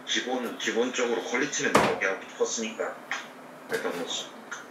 기본적으로 퀄리티는 나오게 하고 싶었으니까 했던 거지.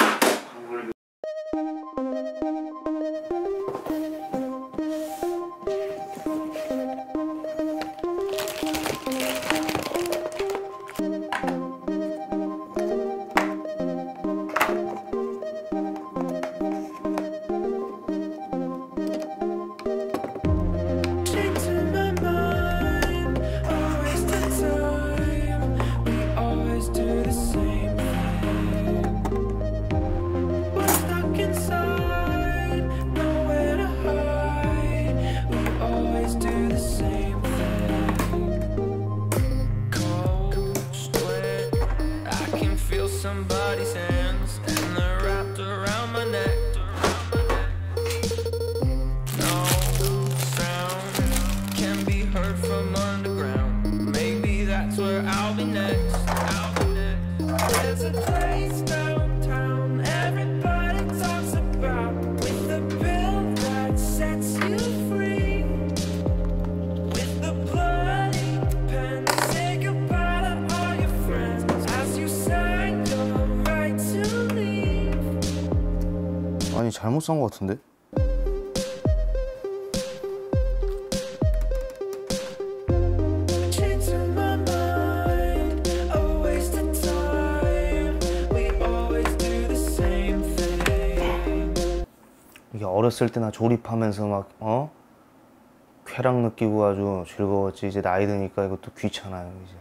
Somebody's hands and they're wrapped around my neck. No sound can be heard from underground. Maybe that's where I'll be next. There's a place downtown everybody talks about, with a bill that sets you free, with the bloody pen. Say goodbye to all your friends as you sign. 아니 잘못 산 것 같은데? 이게 어렸을 때나 조립하면서 막 쾌락 느끼고 아주 즐거웠지. 이제 나이 드니까 이것도 귀찮아요 이제.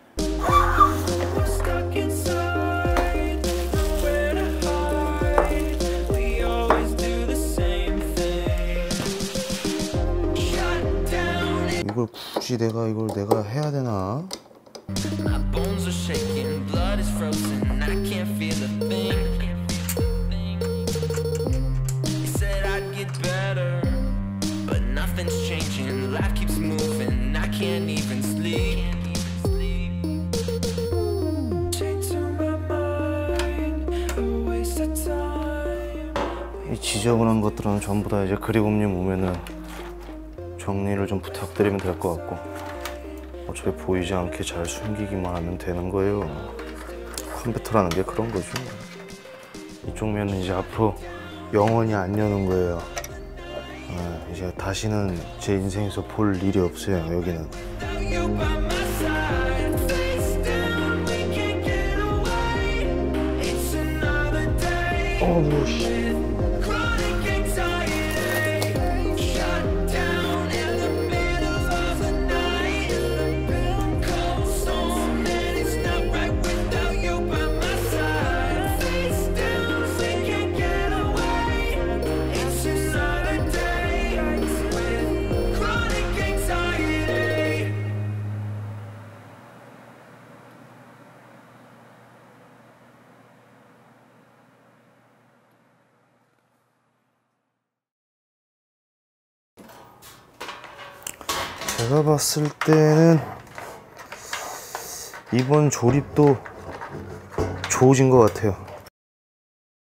이걸 굳이 내가 해야 되나? My bones are shaking, blood is frozen, I can't feel a thing. You said I'd get better, but nothing's changing. Life keeps moving, I can't even sleep. 이 지저분한 것들은 전부 다 이제 그리움님 오면은 정리를 좀 부탁드리면 될 것 같고, 어차피 보이지 않게 잘 숨기기만 하면 되는 거예요. 컴퓨터라는 게 그런 거죠. 이쪽 면은 이제 앞으로 영원히 안 여는 거예요. 이제 다시는 제 인생에서 볼 일이 없어요, 여기는. 어우, 씨. 제가 봤을 때는 이번 조립도 좋아진 것 같아요.